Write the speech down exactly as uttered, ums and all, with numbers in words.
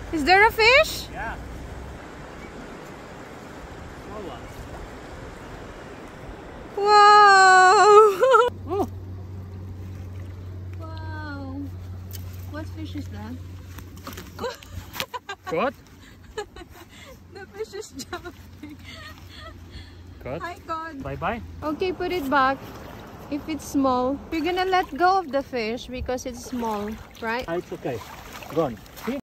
Is there a fish? Yeah. Small one. Wow! Oh. Wow! What fish is that? Caught? The fish is jumping. Caught? Hi, God. Bye bye. Okay, put it back. If it's small, we're gonna let go of the fish because it's small, right? Ah, it's okay. Gone. See?